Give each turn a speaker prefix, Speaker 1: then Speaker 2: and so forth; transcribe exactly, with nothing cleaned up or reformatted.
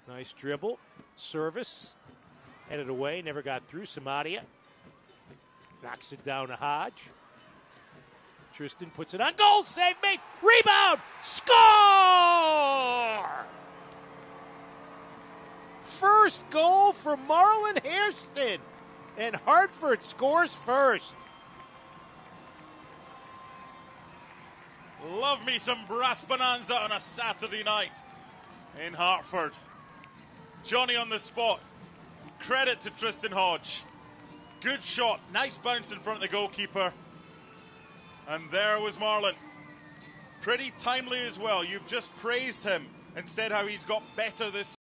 Speaker 1: Nice dribble, service, headed away, never got through. Samadia knocks it down to Hodge. Tristan puts it on goal, save made, rebound, score! First goal for Marlon Hairston, and Hartford scores first.
Speaker 2: Love me some brass bonanza on a Saturday night in Hartford. Johnny on the spot. Credit to Tristan Hodge. Good shot. Nice bounce in front of the goalkeeper. And there was Marlon. Pretty timely as well. You've just praised him and said how he's got better this